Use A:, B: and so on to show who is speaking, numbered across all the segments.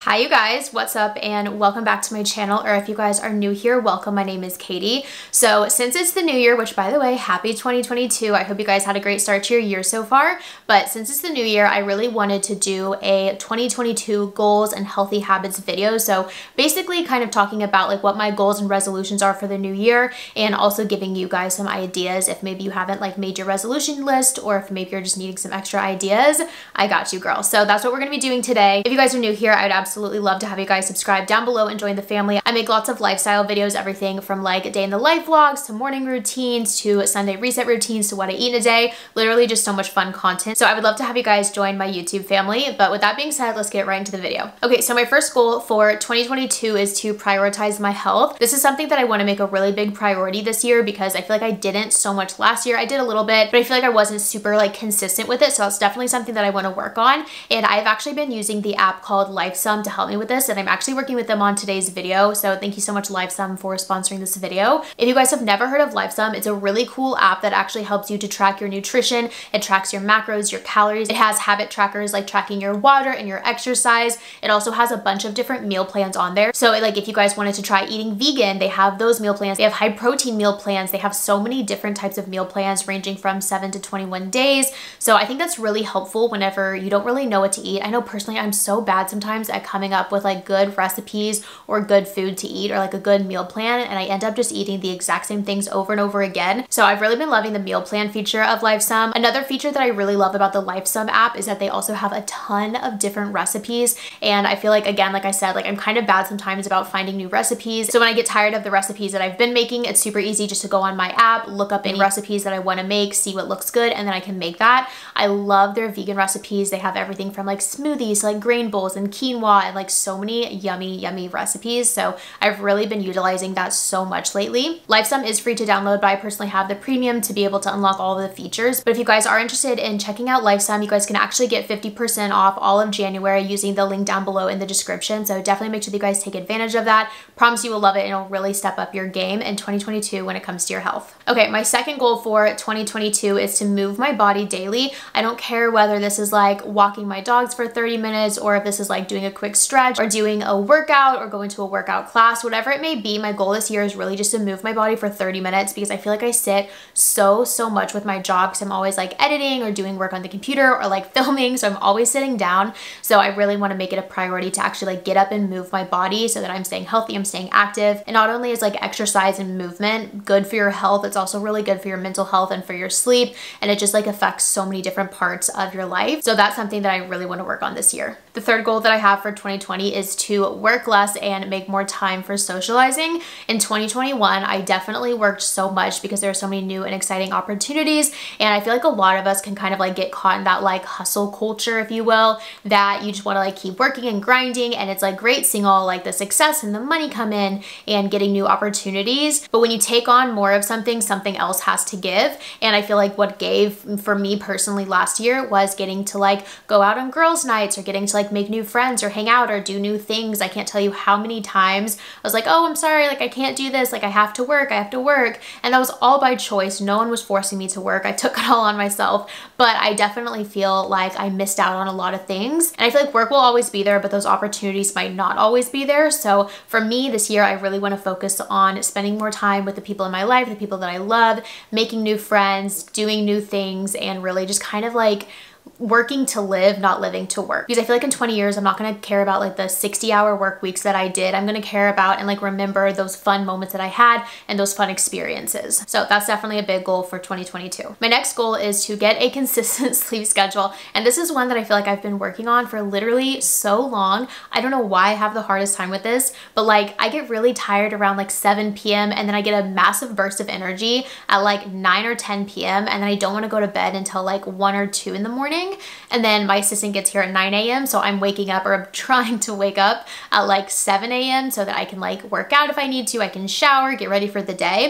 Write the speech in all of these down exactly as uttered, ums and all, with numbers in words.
A: Hi you guys, what's up and welcome back to my channel, or if you guys are new here, welcome. My name is Katie. So since it's the new year, which by the way, happy twenty twenty-two. I hope you guys had a great start to your year so far. But since it's the new year, I really wanted to do a twenty twenty-two goals and healthy habits video. So basically kind of talking about like what my goals and resolutions are for the new year, and also giving you guys some ideas if maybe you haven't like made your resolution list, or if maybe you're just needing some extra ideas. I got you, girl. So that's what we're gonna be doing today. If you guys are new here, I would absolutely Absolutely love to have you guys subscribe down below and join the family. I make lots of lifestyle videos, everything from like day in the life vlogs to morning routines to Sunday reset routines to what I eat in a day. Literally just so much fun content. So I would love to have you guys join my YouTube family. But with that being said, let's get right into the video. Okay, so my first goal for twenty twenty-two is to prioritize my health. This is something that I want to make a really big priority this year because I feel like I didn't so much last year. I did a little bit, but I feel like I wasn't super like consistent with it. So that's definitely something that I want to work on. And I've actually been using the app called LifeSum to help me with this, and I'm actually working with them on today's video. So thank you so much, LifeSum, for sponsoring this video. If you guys have never heard of LifeSum, it's a really cool app that actually helps you to track your nutrition. It tracks your macros, your calories. It has habit trackers like tracking your water and your exercise. It also has a bunch of different meal plans on there. So like if you guys wanted to try eating vegan, they have those meal plans. They have high protein meal plans. They have so many different types of meal plans ranging from seven to twenty-one days. So I think that's really helpful whenever you don't really know what to eat. I know personally I'm so bad sometimes at coming up with like good recipes or good food to eat or like a good meal plan, and I end up just eating the exact same things over and over again. So I've really been loving the meal plan feature of LifeSum. Another feature that I really love about the LifeSum app is that they also have a ton of different recipes, and I feel like, again, like I said, like I'm kind of bad sometimes about finding new recipes. So when I get tired of the recipes that I've been making, it's super easy just to go on my app, look up any recipes that I want to make, see what looks good, and then I can make that. I love their vegan recipes. They have everything from like smoothies, like grain bowls and quinoa, and like so many yummy, yummy recipes. So I've really been utilizing that so much lately. LifeSum is free to download, but I personally have the premium to be able to unlock all of the features. But if you guys are interested in checking out LifeSum, you guys can actually get fifty percent off all of January using the link down below in the description. So definitely make sure that you guys take advantage of that. Promise you will love it, and it'll really step up your game in twenty twenty-two when it comes to your health. Okay, my second goal for twenty twenty-two is to move my body daily. I don't care whether this is like walking my dogs for thirty minutes, or if this is like doing a quick stretch or doing a workout or going to a workout class, whatever it may be. My goal this year is really just to move my body for thirty minutes because I feel like I sit so, so much with my job because I'm always like editing or doing work on the computer or like filming. So I'm always sitting down. So I really want to make it a priority to actually like get up and move my body so that I'm staying healthy, I'm staying active. And not only is like exercise and movement good for your health, it's also really good for your mental health and for your sleep. And it just like affects so many different parts of your life. So that's something that I really want to work on this year. The third goal that I have for twenty twenty is to work less and make more time for socializing. In twenty twenty-one, I definitely worked so much because there are so many new and exciting opportunities. And I feel like a lot of us can kind of like get caught in that like hustle culture, if you will, that you just want to like keep working and grinding. And it's like great seeing all like the success and the money come in and getting new opportunities. But when you take on more of something, something else has to give. And I feel like what gave for me personally last year was getting to like go out on girls' nights, or getting to like make new friends or hang out or do new things. I can't tell you how many times I was like, oh, I'm sorry, like I can't do this, like I have to work, I have to work. And that was all by choice. No one was forcing me to work. I took it all on myself, but I definitely feel like I missed out on a lot of things. And I feel like work will always be there, but those opportunities might not always be there. So for me this year, I really want to focus on spending more time with the people in my life, the people that I love, making new friends, doing new things, and really just kind of like working to live, not living to work. Because I feel like in twenty years, I'm not going to care about like the sixty hour work weeks that I did. I'm going to care about and like remember those fun moments that I had and those fun experiences. So that's definitely a big goal for twenty twenty-two. My next goal is to get a consistent sleep schedule. And this is one that I feel like I've been working on for literally so long. I don't know why I have the hardest time with this, but like I get really tired around like seven p m and then I get a massive burst of energy at like nine or ten p m and then I don't want to go to bed until like one or two in the morning. And then my assistant gets here at nine a m So I'm waking up, or I'm trying to wake up at like seven a m so that I can like work out if I need to. I can shower, get ready for the day.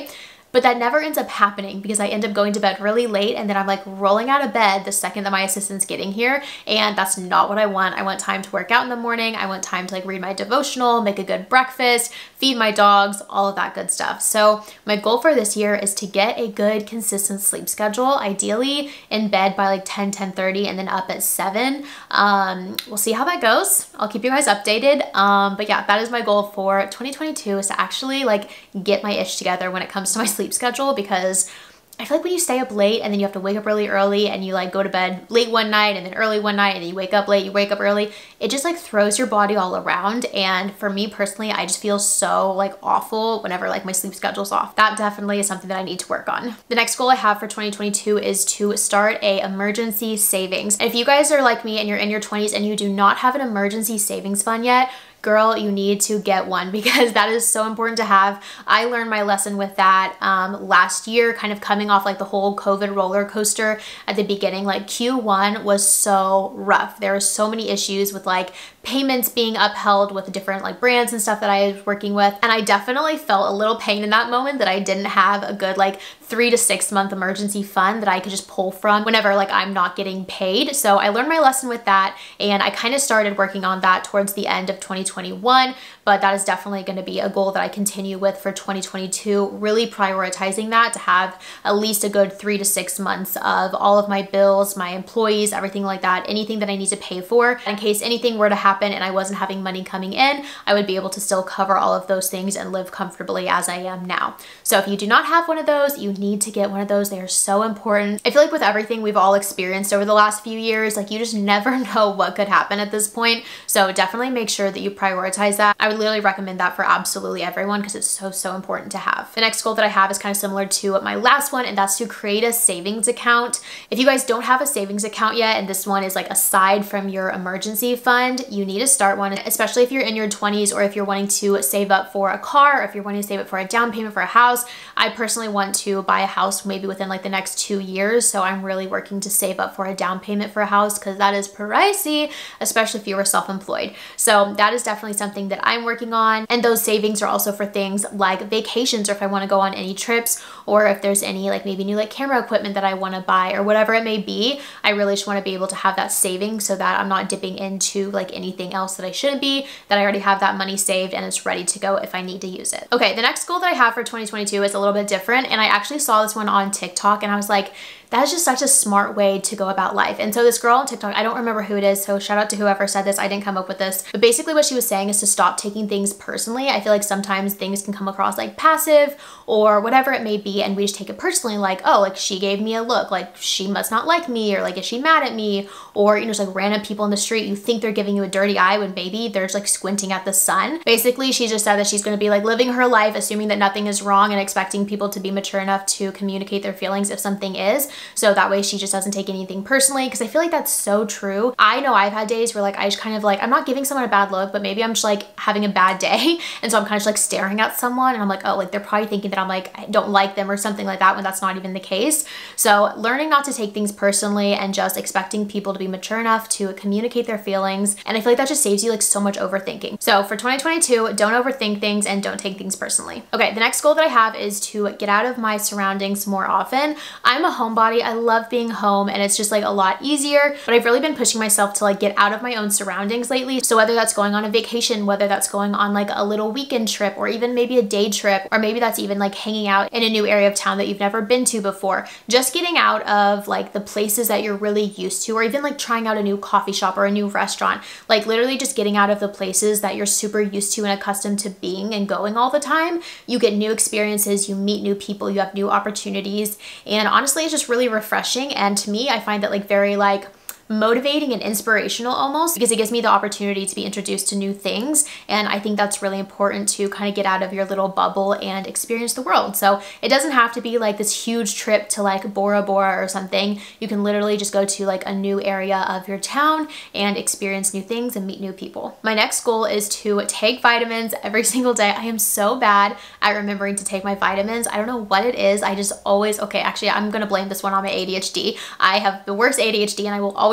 A: But that never ends up happening because I end up going to bed really late and then I'm like rolling out of bed the second that my assistant's getting here, and that's not what I want. I want time to work out in the morning. I want time to like read my devotional, make a good breakfast, feed my dogs, all of that good stuff. So my goal for this year is to get a good consistent sleep schedule, ideally in bed by like ten, ten thirty and then up at seven. Um, we'll see how that goes. I'll keep you guys updated. Um, but yeah, that is my goal for twenty twenty-two, is to actually like get my ish together when it comes to my sleep schedule, because I feel like when you stay up late and then you have to wake up really early and you like go to bed late one night and then early one night and then you wake up late, you wake up early, it just like throws your body all around. And for me personally, I just feel so like awful whenever like my sleep schedule's off. That definitely is something that I need to work on. The next goal I have for twenty twenty-two is to start a emergency savings. And if you guys are like me and you're in your twenties and you do not have an emergency savings fund yet, girl, you need to get one, because that is so important to have. I learned my lesson with that um, last year, kind of coming off like the whole COVID roller coaster at the beginning. Like Q one was so rough. There were so many issues with like payments being upheld with different like brands and stuff that I was working with. And I definitely felt a little pain in that moment that I didn't have a good like three to six month emergency fund that I could just pull from whenever like I'm not getting paid. So I learned my lesson with that, and I kind of started working on that towards the end of twenty twenty-one, but that is definitely going to be a goal that I continue with for twenty twenty-two, really prioritizing that to have at least a good three to six months of all of my bills, my employees, everything like that, anything that I need to pay for. In case anything were to happen and I wasn't having money coming in, I would be able to still cover all of those things and live comfortably as I am now. So if you do not have one of those, you need to get one of those. They are so important. I feel like with everything we've all experienced over the last few years, like you just never know what could happen at this point. So definitely make sure that you prioritize that. I would literally recommend that for absolutely everyone because it's so, so important to have. The next goal that I have is kind of similar to my last one, and that's to create a savings account. If you guys don't have a savings account yet, and this one is like aside from your emergency fund, you need to start one, especially if you're in your twenties or if you're wanting to save up for a car, or if you're wanting to save up for a down payment for a house. I personally want to buy a house maybe within like the next two years. So I'm really working to save up for a down payment for a house because that is pricey, especially if you were self-employed. So that is definitely something that I'm working on. And those savings are also for things like vacations, or if I want to go on any trips, or if there's any like maybe new like camera equipment that I want to buy or whatever it may be. I really just want to be able to have that saving so that I'm not dipping into like anything else that I shouldn't be, that I already have that money saved and it's ready to go if I need to use it. Okay, the next goal that I have for twenty twenty-two is a little bit different, and I actually saw this one on TikTok and I was like, that is just such a smart way to go about life. And so this girl on TikTok, I don't remember who it is, so shout out to whoever said this. I didn't come up with this. But basically what she was saying is to stop taking things personally. I feel like sometimes things can come across like passive or whatever it may be, and we just take it personally, like, oh, like she gave me a look, like she must not like me, or like is she mad at me? Or, you know, just like random people in the street, you think they're giving you a dirty eye when maybe they're just like squinting at the sun. Basically, she just said that she's gonna be like living her life assuming that nothing is wrong and expecting people to be mature enough to communicate their feelings if something is. So that way she just doesn't take anything personally, because I feel like that's so true. I know I've had days where like I just kind of like, I'm not giving someone a bad look, but maybe I'm just like having a bad day. And so I'm kind of just like staring at someone and I'm like, oh, like they're probably thinking that I'm like, I don't like them or something like that, when that's not even the case. So learning not to take things personally and just expecting people to be mature enough to communicate their feelings. And I feel like that just saves you like so much overthinking. So for twenty twenty-two, don't overthink things and don't take things personally. Okay, the next goal that I have is to get out of my surroundings more often. I'm a homebody. I love being home and it's just like a lot easier, but I've really been pushing myself to like get out of my own surroundings lately. So whether that's going on a vacation, whether that's going on like a little weekend trip, or even maybe a day trip, or maybe that's even like hanging out in a new area of town that you've never been to before, just getting out of like the places that you're really used to, or even like trying out a new coffee shop or a new restaurant, like literally just getting out of the places that you're super used to and accustomed to being and going all the time. You get new experiences, you meet new people, you have new opportunities, and honestly it's just really refreshing. And to me, I find that like very like motivating and inspirational almost, because it gives me the opportunity to be introduced to new things. And I think that's really important to kind of get out of your little bubble and experience the world. So it doesn't have to be like this huge trip to like Bora Bora or something. You can literally just go to like a new area of your town and experience new things and meet new people. My next goal is to take vitamins every single day. I am so bad at remembering to take my vitamins. I don't know what it is. I just always, okay, actually I'm gonna blame this one on my A D H D. I have the worst A D H D and I will always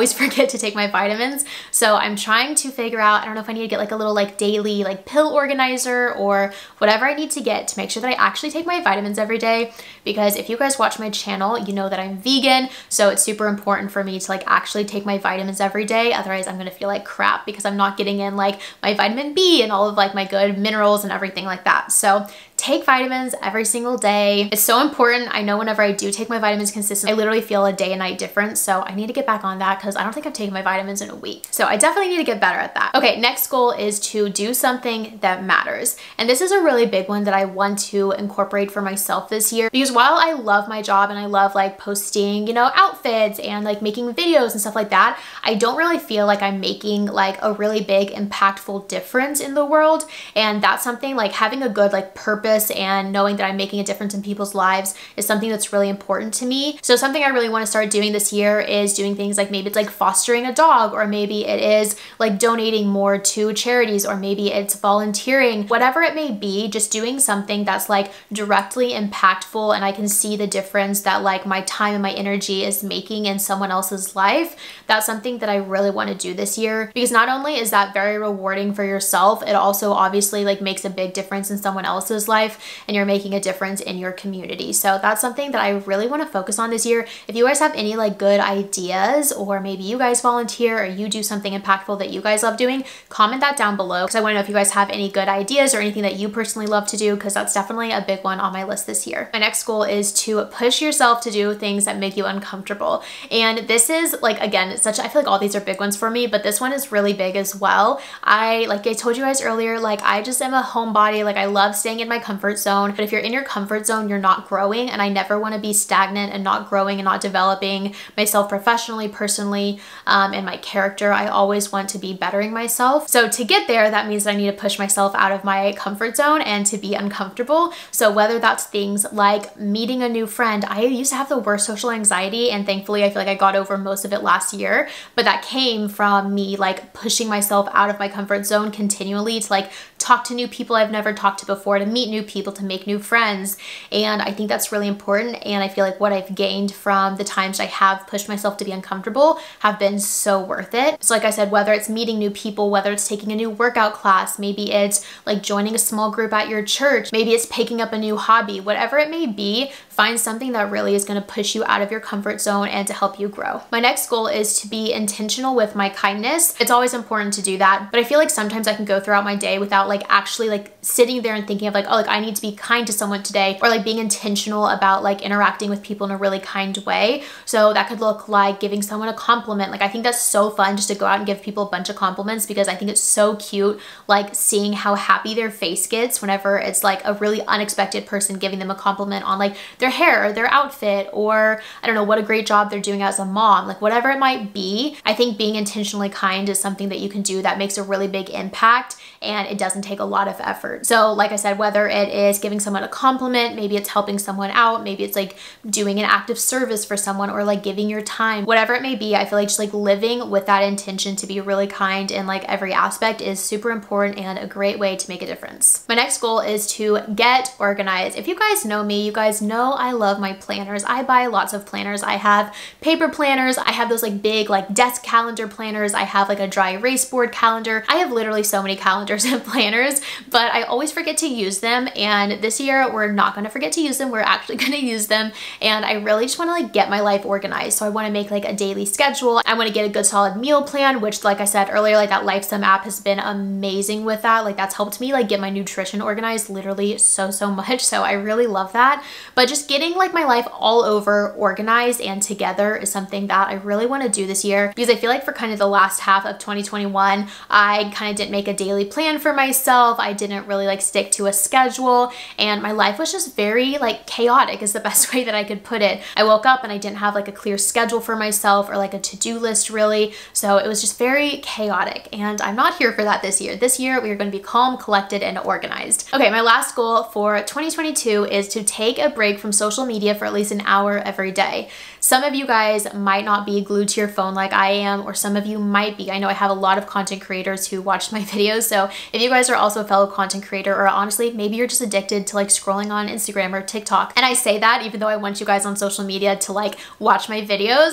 A: always forget to take my vitamins. So I'm trying to figure out, I don't know if I need to get like a little like daily like pill organizer or whatever I need to get to make sure that I actually take my vitamins every day. Because if you guys watch my channel, you know that I'm vegan. So it's super important for me to like actually take my vitamins every day. Otherwise I'm gonna feel like crap because I'm not getting in like my vitamin B and all of like my good minerals and everything like that. So take vitamins every single day. It's so important. I know whenever I do take my vitamins consistently, I literally feel a day and night difference. So I need to get back on that because I don't think I've taken my vitamins in a week. So I definitely need to get better at that. Okay, next goal is to do something that matters. And this is a really big one that I want to incorporate for myself this year, because while I love my job and I love like posting, you know, outfits and like making videos and stuff like that, I don't really feel like I'm making like a really big impactful difference in the world. And that's something like having a good like purpose and knowing that I'm making a difference in people's lives is something that's really important to me. So something I really want to start doing this year is doing things like maybe it's like fostering a dog, or maybe it is like donating more to charities, or maybe it's volunteering, whatever it may be, just doing something that's like directly impactful and I can see the difference that like my time and my energy is making in someone else's life. That's something that I really want to do this year, because not only is that very rewarding for yourself, it also obviously like makes a big difference in someone else's life. Life and you're making a difference in your community. So that's something that I really want to focus on this year. If you guys have any like good ideas, or maybe you guys volunteer or you do something impactful that you guys love doing, comment that down below, because I want to know if you guys have any good ideas or anything that you personally love to do, because that's definitely a big one on my list this year. My next goal is to push yourself to do things that make you uncomfortable. And this is like, again, it's such, I feel like all these are big ones for me, but this one is really big as well. I, like I told you guys earlier, like I just am a homebody. Like I love staying in my comfort zone, but if you're in your comfort zone, you're not growing, and I never want to be stagnant and not growing and not developing myself professionally, personally, um, and my character. I always want to be bettering myself. So to get there, that means that I need to push myself out of my comfort zone and to be uncomfortable. So whether that's things like meeting a new friend, I used to have the worst social anxiety, and thankfully I feel like I got over most of it last year, but that came from me like pushing myself out of my comfort zone continually to like talk to new people I've never talked to before, to meet new people, to make new friends. And I think that's really important. And I feel like what I've gained from the times I have pushed myself to be uncomfortable have been so worth it. So like I said, whether it's meeting new people, whether it's taking a new workout class, maybe it's like joining a small group at your church, maybe it's picking up a new hobby, whatever it may be, find something that really is going to push you out of your comfort zone and to help you grow. My next goal is to be intentional with my kindness. It's always important to do that, but I feel like sometimes I can go throughout my day without like actually like sitting there and thinking of like, oh, like I need to be kind to someone today, or like being intentional about like interacting with people in a really kind way. So that could look like giving someone a compliment. Like I think that's so fun just to go out and give people a bunch of compliments, because I think it's so cute like seeing how happy their face gets whenever it's like a really unexpected person giving them a compliment on like their hair or their outfit, or I don't know, what a great job they're doing as a mom, like whatever it might be. I think being intentionally kind is something that you can do that makes a really big impact, and it doesn't take a lot of effort. So like I said, whether it is giving someone a compliment, maybe it's helping someone out, maybe it's like doing an act of service for someone, or like giving your time, whatever it may be, I feel like just like living with that intention to be really kind in like every aspect is super important and a great way to make a difference. My next goal is to get organized. If you guys know me, you guys know I love my planners. I buy lots of planners. I have paper planners. I have those like big like desk calendar planners. I have like a dry erase board calendar. I have literally so many calendars and planners, but I always forget to use them. And this year we're not going to forget to use them. We're actually going to use them. And I really just want to like get my life organized. So I want to make like a daily schedule. I want to get a good solid meal plan, which like I said earlier, like that LifeSum app has been amazing with that. Like that's helped me like get my nutrition organized literally so, so much. So I really love that. But just getting like my life all over organized and together is something that I really want to do this year, because I feel like for kind of the last half of twenty twenty-one, I kind of didn't make a daily plan for myself. I didn't really like stick to a schedule, and my life was just very like chaotic is the best way that I could put it. I woke up and I didn't have like a clear schedule for myself or like a to-do list really. So it was just very chaotic, and I'm not here for that this year. This year we are going to be calm, collected, and organized. Okay, my last goal for twenty twenty-two is to take a break from social media for at least an hour every day. Some of you guys might not be glued to your phone like I am, or some of you might be. I know I have a lot of content creators who watch my videos, so if you guys are also a fellow content creator, or honestly, maybe you're just addicted to like scrolling on Instagram or TikTok, and I say that even though I want you guys on social media to like watch my videos,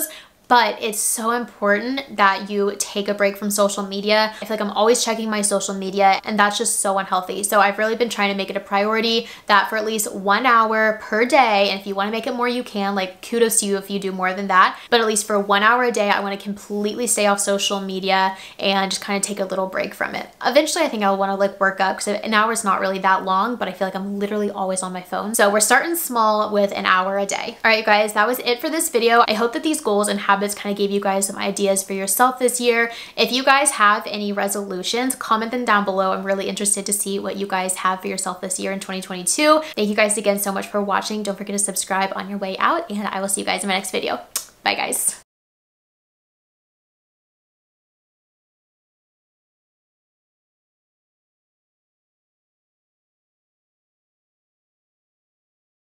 A: But it's so important that you take a break from social media. I feel like I'm always checking my social media, and that's just so unhealthy. So I've really been trying to make it a priority that for at least one hour per day, and if you want to make it more, you can, like kudos to you if you do more than that. But at least for one hour a day, I want to completely stay off social media and just kind of take a little break from it. Eventually, I think I'll want to like work up, because an hour is not really that long, but I feel like I'm literally always on my phone. So we're starting small with an hour a day. All right, you guys, that was it for this video. I hope that these goals and habits kind of gave you guys some ideas for yourself this year. If you guys have any resolutions, comment them down below. I'm really interested to see what you guys have for yourself this year in twenty twenty-two. Thank you guys again so much for watching. Don't forget to subscribe on your way out, and I will see you guys in my next video. Bye, guys.